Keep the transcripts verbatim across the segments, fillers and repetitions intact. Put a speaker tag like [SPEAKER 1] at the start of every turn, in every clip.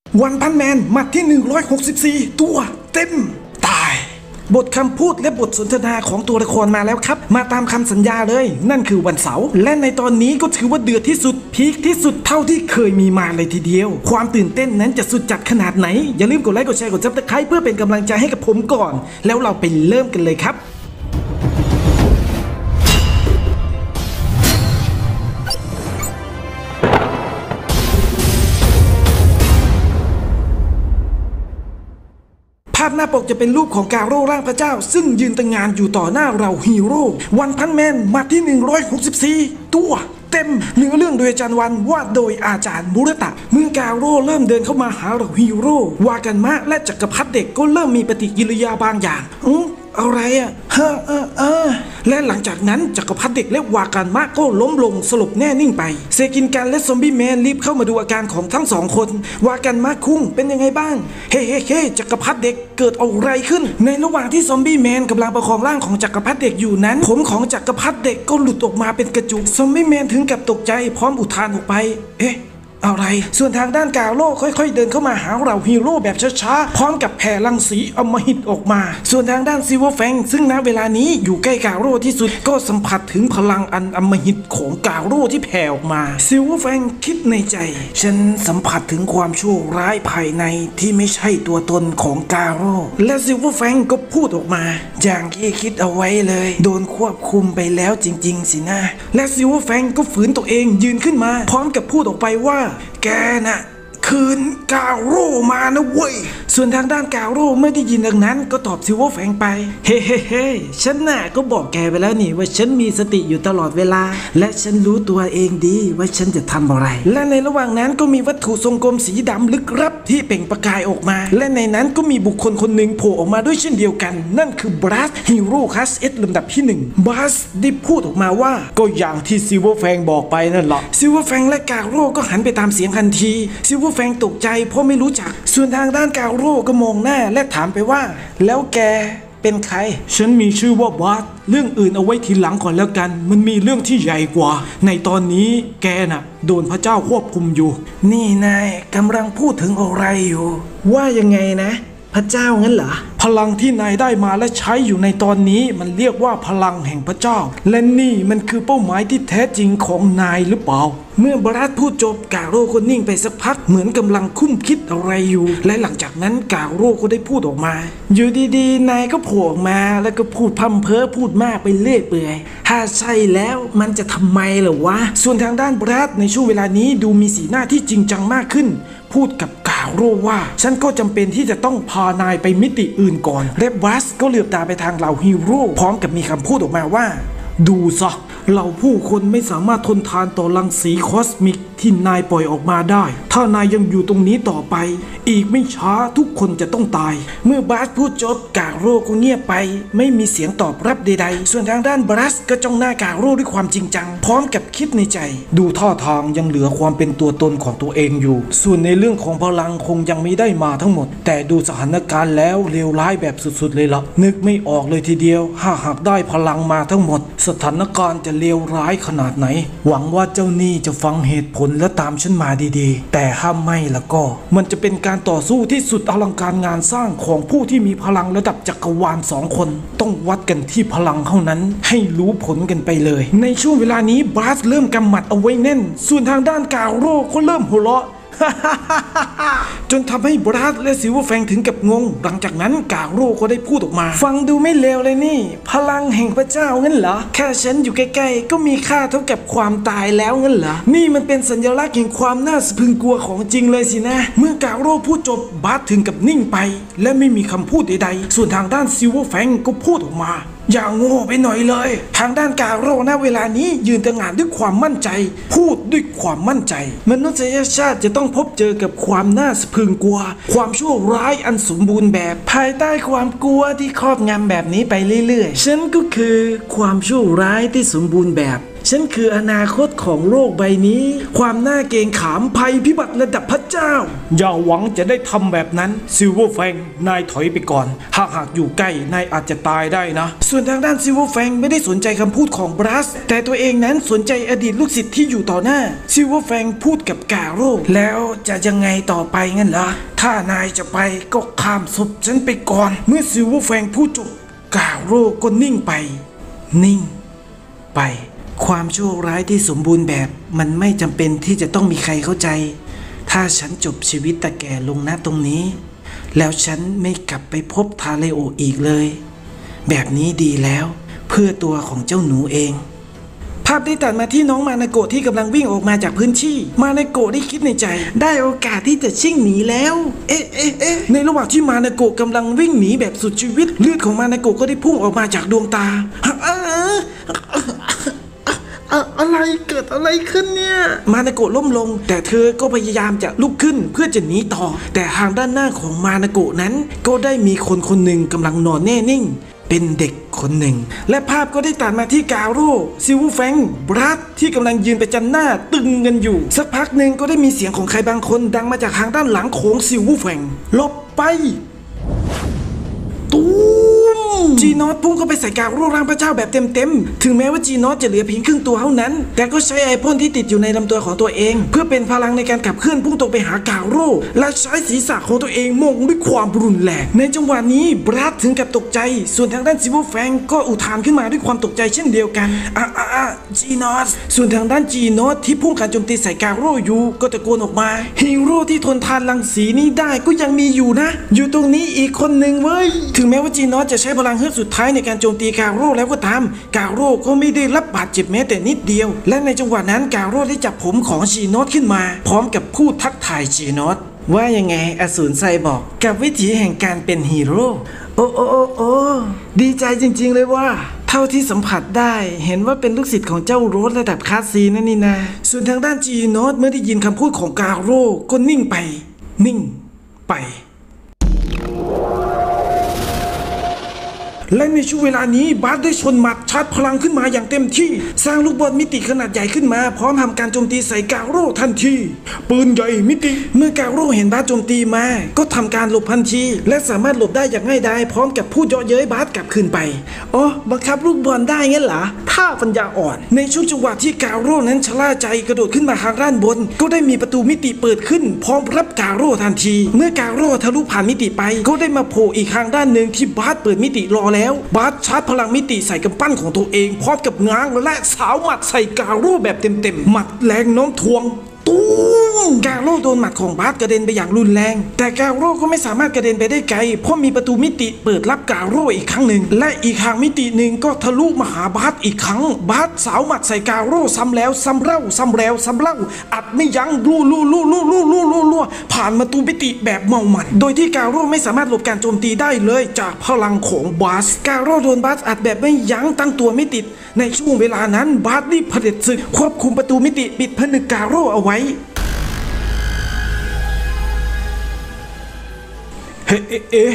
[SPEAKER 1] วันพันแมนหมัดที่หนึ่งร้อยหกสิบสี่ตัวเต็มตายบทคำพูดและบทสนทนาของตัวละครมาแล้วครับมาตามคำสัญญาเลยนั่นคือวันเสาร์และในตอนนี้ก็ถือว่าเดือดที่สุดพีคที่สุดเท่าที่เคยมีมาเลยทีเดียวความตื่นเต้นนั้นจะสุดจัดขนาดไหนอย่าลืมกดไลค์กดแชร์กดซับสไครป์เพื่อเป็นกำลังใจให้กับผมก่อนแล้วเราไปเริ่มกันเลยครับภาพหน้าปกจะเป็นรูปของกาโร่ร่างพระเจ้าซึ่งยืนตั้งงานอยู่ต่อหน้าเราฮีโร่วันพันแมนมาที่หนึ่งร้อยหกสิบสี่ตัวเต็มเนื้อเรื่องโดยอาจารย์วันวาดโดยอาจารย์มุรตะเมื่อกาโร่เริ่มเดินเข้ามาหาเราฮีโร่วากันมะและจักรพรรดิเด็กก็เริ่มมีปฏิกิริยาบางอย่างอืออะไรอ่ะเฮ้อเออเออและหลังจากนั้นจักรพรรดิเด็กและวากันมะก็ล้มลงสลบแน่นิ่งไปเซกินกันและซอมบี้แมนรีบเข้ามาดูอาการของทั้งสองคนวากันมะคุ้งเป็นยังไงบ้างเฮ้เฮ้เฮ้จักรพรรดิเด็กเกิดอะไรขึ้นในระหว่างที่ซอมบี้แมนกำลังประคองร่างของจักรพรรดิเด็กอยู่นั้นผมของจักรพรรดิเด็กก็หลุดออกมาเป็นกระจุกซอมบี้แมนถึงกับตกใจพร้อมอุทานออกไปเอ๊ะอะไรส่วนทางด้านกาโร่ค่อยๆเดินเข้ามาหาเราฮีโร่แบบช้าๆพร้อมกับแผ่รังสีอมหิตออกมาส่วนทางด้านซิลเวอร์แฟงซึ่งณเวลานี้อยู่ใกล้กาโร่ที่สุดก็สัมผัสถึงพลังอันอมหิตของกาโร่ที่แผ่ออกมาซิลเวอร์แฟงคิดในใจฉันสัมผัสถึงความชั่วร้ายภายในที่ไม่ใช่ตัวตนของกาโร่และซิลเวอร์แฟงก็พูดออกมาอย่างที่คิดเอาไว้เลยโดนควบคุมไปแล้วจริงๆสินะและซิลเวอร์แฟงก็ฝืนตัวเองยืนขึ้นมาพร้อมกับพูดออกไปว่าแกน่ะคืนกาโร่มานะเว้ยส่วนทางด้านกาโร่ไม่ได้ยินดังนั้นก็ตอบซิลเวอร์แฟงไปเฮ้เฮ้เฮ้ฉันน่ะก็บอกแกไปแล้วนี่ว่าฉันมีสติอยู่ตลอดเวลาและฉันรู้ตัวเองดีว่าฉันจะทำอะไรและในระหว่างนั้นก็มีวัตถุทรงกลมสีดำลึกลับที่เปล่งประกายออกมาและในนั้นก็มีบุคคลคนหนึ่งโผล่ออกมาด้วยเช่นเดียวกันนั่นคือบรัสฮีโร่คลาสเอสลำดับที่หนึ่งบรัสได้พูดออกมาว่าก็อย่างที่ซิลเวอร์แฟงบอกไปนั่นแหละซิลเวอร์แฟงและกาโร่ก็หันไปตามเสียงทันทีซิลเวอร์แฟงตกใจเพราะไม่รู้จักส่วนทางด้านกาโร่ก็มองหน้าและถามไปว่าแล้วแกเป็นใครฉันมีชื่อว่าบาสเรื่องอื่นเอาไว้ทีหลังก่อนแล้วกันมันมีเรื่องที่ใหญ่กว่าในตอนนี้แกน่ะโดนพระเจ้าควบคุมอยู่นี่นายกำลังพูดถึงอะไรอยู่ว่ายังไงนะพระเจ้างั้นเหรอพลังที่นายได้มาและใช้อยู่ในตอนนี้มันเรียกว่าพลังแห่งพระเจ้าและนี่มันคือเป้าหมายที่แท้จริงของนายหรือเปล่าเมื่อบรัสพูดจบกาโร่ก็นิ่งไปสักพักเหมือนกำลังคุ้มคิดอะไรอยู่และหลังจากนั้นกาโร่ก็ได้พูดออกมาอยู่ดีๆนายก็โผล่ออกมาแล้วก็พูดพร่ำเพ้อพูดมากไปเรื่อยเปื่อยถ้าใช่แล้วมันจะทำไมเหรอวะส่วนทางด้านบรัสในช่วงเวลานี้ดูมีสีหน้าที่จริงจังมากขึ้นพูดกับกาโร่ว่าฉันก็จำเป็นที่จะต้องพานายไปมิติอื่นก่อนและบรัสก็เหลือบตาไปทางเหล่าฮีโร่พร้อมกับมีคำพูดออกมาว่าดูซะเหล่าผู้คนไม่สามารถทนทานต่อรังสีคอสมิกที่นายปล่อยออกมาได้ถ้านายยังอยู่ตรงนี้ต่อไปอีกไม่ช้าทุกคนจะต้องตายเมื่อบรัสพูดจบกาโร่ก็เงียบไปไม่มีเสียงตอบรับใดๆส่วนทางด้านบรัสก็จ้องหน้ากาโร่ด้วยความจริงจังพร้อมกับคิดในใจดูท่าทางยังเหลือความเป็นตัวตนของตัวเองอยู่ส่วนในเรื่องของพลังคงยังไม่ได้มาทั้งหมดแต่ดูสถานการณ์แล้วเลวร้ายแบบสุดๆเลยล่ะนึกไม่ออกเลยทีเดียวถ้าหากได้พลังมาทั้งหมดสถานการณ์จะเลวร้ายขนาดไหนหวังว่าเจ้านี่จะฟังเหตุผลและตามฉันมาดีๆแต่ถ้าไม่ละก็มันจะเป็นการต่อสู้ที่สุดอลังการงานสร้างของผู้ที่มีพลังระดับจักรวาลสองคนต้องวัดกันที่พลังเท่านั้นให้รู้ผลกันไปเลยในช่วงเวลานี้บรัสเริ่มกำหมัดเอาไว้แน่นส่วนทางด้านกาโร่ก็เริ่มหัวเราะจนทำให้บรัสและซิลเวอร์แฟงถึงกับงงหลังจากนั้นกาโร่ก็ได้พูดออกมาฟังดูไม่เลวเลยนี่พลังแห่งพระเจ้างั้นเหรอแค่ฉันอยู่ใกล้ๆก็มีค่าเท่ากับความตายแล้วงั้นเหรอนี่มันเป็นสัญลักษณ์แห่งความน่าสะพรึงกลัวของจริงเลยสินะเมื่อกาโร่พูดจบบรัสถึงกับนิ่งไปและไม่มีคำพูดใดๆส่วนทางด้านซิลเวอร์แฟงก็พูดออกมาอย่างโง่ไปหน่อยเลยทางด้านกาโร่ณเวลานี้ยืนตระหง่านด้วยความมั่นใจพูดด้วยความมั่นใจมนุษยชาติจะต้องพบเจอกับความน่าสะพรึงกลัวความชั่วร้ายอันสมบูรณ์แบบภายใต้ความกลัวที่ครอบงำแบบนี้ไปเรื่อยๆฉันก็คือความชั่วร้ายที่สมบูรณ์แบบฉันคืออนาคตของโลกใบนี้ความน่าเกรงขามภัยพิบัติระดับพระเจ้าอย่าหวังจะได้ทำแบบนั้นซิลเวอร์แฟงนายถอยไปก่อนหากหากอยู่ใกล้นายอาจจะตายได้นะส่วนทางด้านซิลเวอร์แฟงไม่ได้สนใจคำพูดของบรัสแต่ตัวเองนั้นสนใจอดีตลูกศิษย์ที่อยู่ต่อหน้าซิลเวอร์แฟงพูดกับกาโร่แล้วจะยังไงต่อไปงั้นเหรอถ้านายจะไปก็ข้ามศพฉันไปก่อนเมื่อซิลเวอร์แฟงพูดจบกาโร่ก็นิ่งไปนิ่งไปความโชคร้ายที่สมบูรณ์แบบมันไม่จำเป็นที่จะต้องมีใครเข้าใจถ้าฉันจบชีวิตตะแก่ลงณตรงนี้แล้วฉันไม่กลับไปพบทาเลโออีกเลยแบบนี้ดีแล้วเพื่อตัวของเจ้าหนูเองภาพได้ตัดมาที่น้องมานาโกะที่กำลังวิ่งออกมาจากพื้นที่มานาโกะได้คิดในใจได้โอกาสที่จะชิ่งหนีแล้วเอ๊ะเอ๊ะเอ๊ะในระหว่างที่มานาโกะกำลังวิ่งหนีแบบสุดชีวิตเลือดของมานาโกะก็ได้พุ่งออกมาจากดวงตาอะไรเกิดอะไรขึ้นเนี่ยมานาโกะล้มลงแต่เธอก็พยายามจะลุกขึ้นเพื่อจะหนีต่อแต่ทางด้านหน้าของมานาโกะนั้นก็ได้มีคนคนหนึ่งกำลังนอนแน่นิ่งเป็นเด็กคนหนึ่งและภาพก็ได้ตัดมาที่กาโร่ซิลเวอร์แฟงบรัสที่กำลังยืนประจันหน้าตึงกันอยู่สักพักหนึ่งก็ได้มีเสียงของใครบางคนดังมาจากทางด้านหลังของซิลเวอร์แฟงหลบไปตูมจีนอตพุ่งเข้าไปใส่กาโร่ร่างพระเจ้าแบบเต็มๆถึงแม้ว่าจีนอตจะเหลือเพียงครึ่งตัวเท่านั้นแต่ก็ใช้ไอพ่นที่ติดอยู่ในลำตัวของตัวเองเพื่อเป็นพลังในการขับเคลื่อนพุ่งตรงไปหากาโร่และใช้ศีรษะของตัวเองมงด้วยความรุนแรงในจังหวะนี้บรัสถึงกับตกใจส่วนทางด้านซิลเวอร์แฟงก็อุทานขึ้นมาด้วยความตกใจเช่นเดียวกันอ่ะอ่ะอ่ะจีนอตส่วนทางด้านจีนอตที่พุ่งการโจมตีใส่กาโร่อยู่ก็ตะโกนออกมาฮีโร่ที่ทนทานรังสีนี้ได้ก็ยังมีอยู่นะอยู่ตรงนี้อีกคนหนึ่งเว้ยถึงแม้ว่าจีนอตจะใช้พลังเฮือกสุดท้ายในการโจมตีกาโร่แล้วก็ตามกาโร่ก็ไม่ได้รับบาดเจ็บแม้แต่นิดเดียวและในจังหวะนั้นกาโร่ได้จับผมของจีนอตขึ้นมาพร้อมกับพูดทักทายจีนอตว่ายังไงอสูรไซบอกกับวิถีแห่งการเป็นฮีโร่โอ้โอ้โอ้โอ้ดีใจจริงๆเลยว่าเท่าที่สัมผัสได้เห็นว่าเป็นลูกศิษย์ของเจ้าโรสระดับคลาสซีนั่นนี่นะส่วนทางด้านจีนอตเมื่อได้ยินคำพูดของกาโร่ก็นิ่งไปนิ่งไปและในช่วงเวลานี้บาสได้ชนหมัดชาร์จพลังขึ้นมาอย่างเต็มที่สร้างลูกบอลมิติขนาดใหญ่ขึ้นมาพร้อมทำการโจมตีใส่กาโร่ทันทีปืนใหญ่มิติเมื่อกาโร่เห็นบาสโจมตีมาก็ทำการหลบทันทีและสามารถหลบได้อย่างง่ายดายพร้อมกับพูดเยาะเย้ยบาสกลับคืนไปอ๋อบังคับลูกบอลได้งั้นเหรอท่าปัญญาอ่อนในช่วงจังหวะที่กาโร่นั้นชะล่าใจกระโดดขึ้นมาทางด้านบนก็ได้มีประตูมิติเปิดขึ้นพร้อมรับกาโร่ทันทีเมื่อกาโร่ทะลุผ่านมิติไปก็ได้มาโผล่อีกทางด้านหนึ่งที่บาสเปิดมิติรอแล้วบาสชาร์จพลังมิติใส่กำปั้นของตัวเองพร้อมกับง้างและสาวหมัดใส่กาโร่แบบเต็มๆหมัดแรงโน้มถ่วงตู้มกาโร่โดนหมัดของบาสกระเด็นไปอย่างรุนแรงแต่กาโร่ก็ไม่สามารถกระเด็นไปได้ไกลเพราะมีประตูมิติเปิดรับกาโร่อีกครั้งหนึ่งและอีกทางมิติหนึ่งก็ทะลุมาหาบาสอีกครั้งบาสสาวหมัดใส่กาโร่ซ้ำแล้วซ้ำเล่าซ้ำแล้วซ้ำเล่าอัดไม่ยั้งลู่ลู่ลู่ลู่ลู่ลู่ลู่ลู่ผ่านประตูมิติแบบเมามันโดยที่กาโร่ไม่สามารถหลบการโจมตีได้เลยจากพลังของบาสกาโร่โดนบาสอัดแบบไม่ยั้งตั้งตัวไม่ติดในช่วงเวลานั้นบาสรีบเผด็จศึกควบคุมประตูมิติปิดผนึกกาโร่เอาไว้เฮ้เอ๊ะ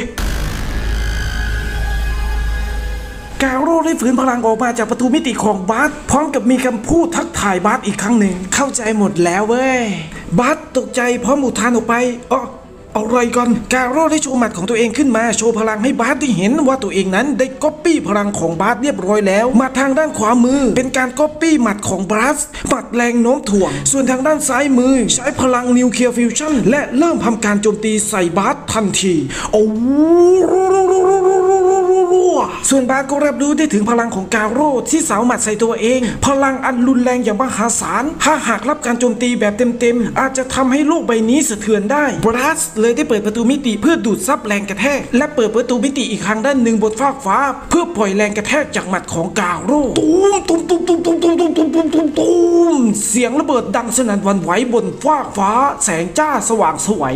[SPEAKER 1] กาโร่ได้ฝืนพลังออกมาจากประตูมิติของบาสพร้อมกับมีคำพูดทักทายบาสอีกครั้งหนึ่งเข้าใจหมดแล้วเว้ยบาสตกใจพร้อมอุทานออกไปอ๋ออะไรกันกาโร่ได้โชว์หมัดของตัวเองขึ้นมาโชว์พลังให้บาสได้เห็นว่าตัวเองนั้นได้ก๊อปปี้พลังของบาสเรียบร้อยแล้วมาทางด้านขวามือเป็นการก๊อปปี้หมัดของบาสหมัดแรงโน้มถ่วงส่วนทางด้านซ้ายมือใช้พลังนิวเคลียร์ฟิวชั่นและเริ่มทำการโจมตีใส่บาสทันทีโอ้ส่วนบาสก็รับรู้ได้ถึงพลังของกาโร่ที่สาวหมัดใส่ตัวเองพลังอันรุนแรงอย่างมหาศาลถ้าหากรับการโจมตีแบบเต็มๆอาจจะทำให้โลกใบนี้สะเทือนได้บาสเลยได้เปิดประตูมิติเพื่อดูดซับแรงกระแทกและเปิดประตูมิติอีกทางด้านหนึ่งบนฟากฟ้าเพื่อปล่อยแรงกระแทกจากหมัดของกาโร่ตุ้มตุ้มตุ้มตุ้มตุ้มตุ้มตุ้มตุ้มตุ้มตุ้มเสียงระเบิดดังสนั่นหวั่นไหวบนฟากฟ้าแสงจ้าสว่างไสว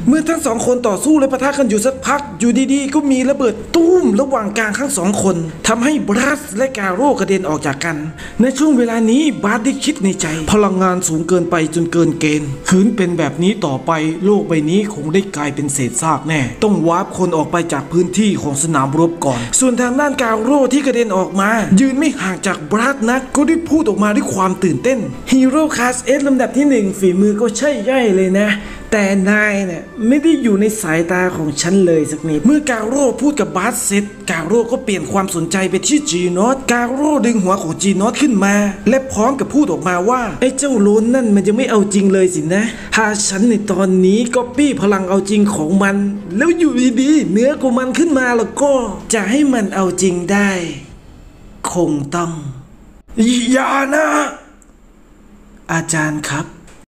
[SPEAKER 1] เมื่อทั้งสองคนต่อสู้และปะทะกันอยู่สักพักอยู่ดีๆก็มีระเบิดตุ้มระหว่างกลางทั้งสองคนทำให้บรัสและกาโร่กระเด็นออกจากกันในช่วงเวลานี้บาสได้คิดในใจพลังงานสูงเกินไปจนเกินเกณฑ์ขืนเป็นแบบนี้ต่อไปโลกใบนี้คงได้กลายเป็นเศษซากแน่ต้องวาร์ปคนออกไปจากพื้นที่ของสนามรบก่อนส่วนทางด้านกาโร่ที่กระเด็นออกมายืนไม่ห่างจากบรัสนักก็ได้พูดออกมาด้วยความตื่นเต้นฮีโร่คลาสเอสลำดับที่หนึ่งฝีมือก็ใช่ย่อยเลยนะแต่นายเนี่ยไม่ได้อยู่ในสายตาของฉันเลยสักนิดเมื่อกาโร่พูดกับบาสเสร็จกาโร่ก็เปลี่ยนความสนใจไปที่จีนอตกาโร่ดึงหัวของจีนอตขึ้นมาและพร้อมกับพูดออกมาว่าไอ้เจ้าโลนนั่นมันยังไม่เอาจริงเลยสินะหากฉันในตอนนี้ก็ปี้พลังเอาจริงของมันแล้วอยู่ดีๆเนื้อของมันขึ้นมาแล้วก็จะให้มันเอาจริงได้คงต้องอย่านะอาจารย์ครับ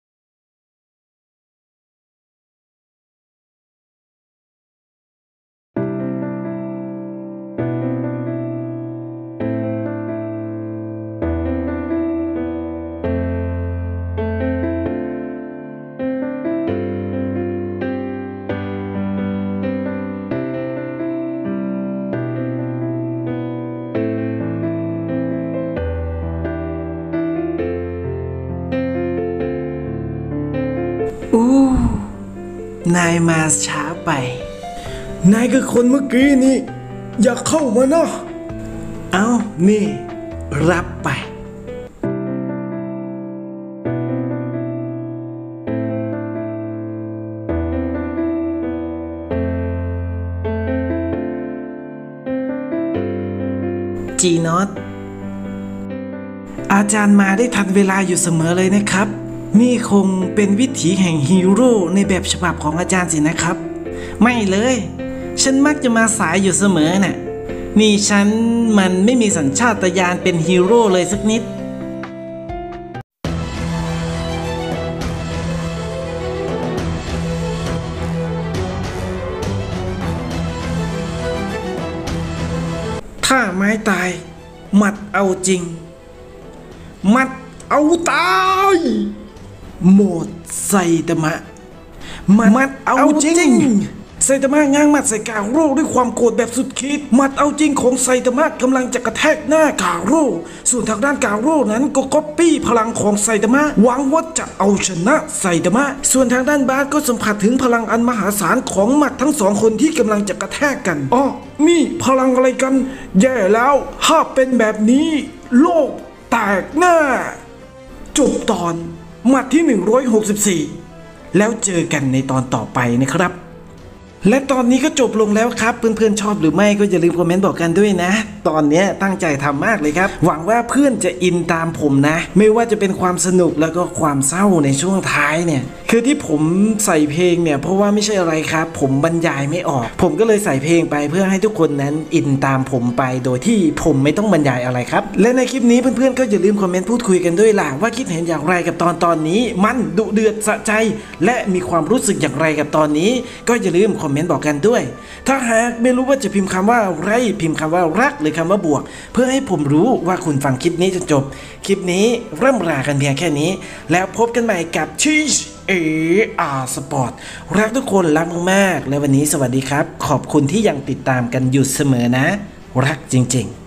[SPEAKER 1] อู้นายมาช้าไปนายคือคนเมื่อกี้นี่อย่าเข้ามานะเอานี่รับไปจีนอตอาจารย์มาได้ทันเวลาอยู่เสมอเลยนะครับนี่คงเป็นวิถีแห่งฮีโร่ในแบบฉบับของอาจารย์สินะครับไม่เลยฉันมักจะมาสายอยู่เสมอน่ะนี่ฉันมันไม่มีสัญชาตญาณเป็นฮีโร่เลยสักนิดถ้าไม้ตายหมัดเอาจริงหมัดเอาตายโหมดไซตามะมัดเอาจริงไซตามะง้างมัดใส่กาโร่ด้วยความโกรธแบบสุดขีดมัดเอาจริงของไซตามะกำลังจะกระแทกหน้ากาโร่ส่วนทางด้านกาโร่นั้นก็ก๊อปปี้พลังของไซตามะหวังว่าจะเอาชนะไซตามะส่วนทางด้านบาสก็สัมผัสถึงพลังอันมหาศาลของหมัดทั้งสองคนที่กำลังจะกระแทกกันอ๋อนี่พลังอะไรกันแย่แล้วถ้าเป็นแบบนี้โลกแตกแน่จบตอนหมัดที่หนึ่งร้อยหกสิบสี่แล้วเจอกันในตอนต่อไปนะครับและตอนนี้ก็จบลงแล้วครับเพื่อนๆชอบหรือไม่ก็อย่าลืมคอมเมนต์บอกกันด้วยนะตอนนี้ตั้งใจทำมากเลยครับหวังว่าเพื่อนจะอินตามผมนะไม่ว่าจะเป็นความสนุกแล้วก็ความเศร้าในช่วงท้ายเนี่ยคือที่ผมใส่เพลงเนี่ยเพราะว่าไม่ใช่อะไรครับผมบรรยายไม่ออกผมก็เลยใส่เพลงไปเพื่อให้ทุกคนนั้นอินตามผมไปโดยที่ผมไม่ต้องบรรยายอะไรครับและในคลิปนี้เพื่อนๆก็อย่าลืมคอมเมนต์พูดคุยกันด้วยล่ะว่าคิดเห็นอย่างไรกับตอนตอนนี้มันดุเดือดสะใจและมีความรู้สึกอย่างไรกับตอนนี้ก็อย่าลืมคอมเมนต์บอกกันด้วยถ้าหากไม่รู้ว่าจะพิมพ์คำว่าไรพิมพ์คำว่ารักหรือคำว่าบวกเพื่อให้ผมรู้ว่าคุณฟังคลิปนี้จนจบคลิปนี้เริ่มรากันเพียงแค่นี้แล้วพบกันใหม่กับชิชเออาร์สปอร์ตรักทุกคนรักมากๆและวันนี้สวัสดีครับขอบคุณที่ยังติดตามกันอยู่เสมอนะรักจริงๆ